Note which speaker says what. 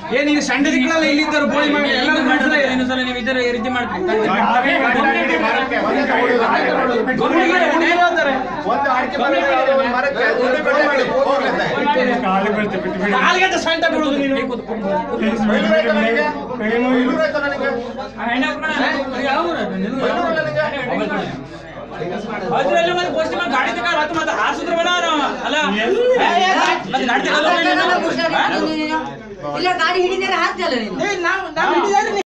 Speaker 1: ಏನಿಗೆ Sunday ದಿಕ್ಕಲ್ಲ ಇಲ್ಲಿದ್ದರು ಬೋಳಿ ಮಾಡಿ ಎಲ್ಲರೂ ಮಾಡಿದ್ರೆ ಇನ್ನೊಂದ್ಸಲ ನೀವು ಇದರ ರೀತಿ ಮಾಡ್ತೀರಿ ಗಾಡಿ ತಗೊಂಡು ಮತ್ತೆ ಹಾರಿಸಿದ್ರು ಅಲ್ಲ ಗಾಡಿ ಹಿಡಿದಾರೆ ಹಾಕ್ತಲ್ಲ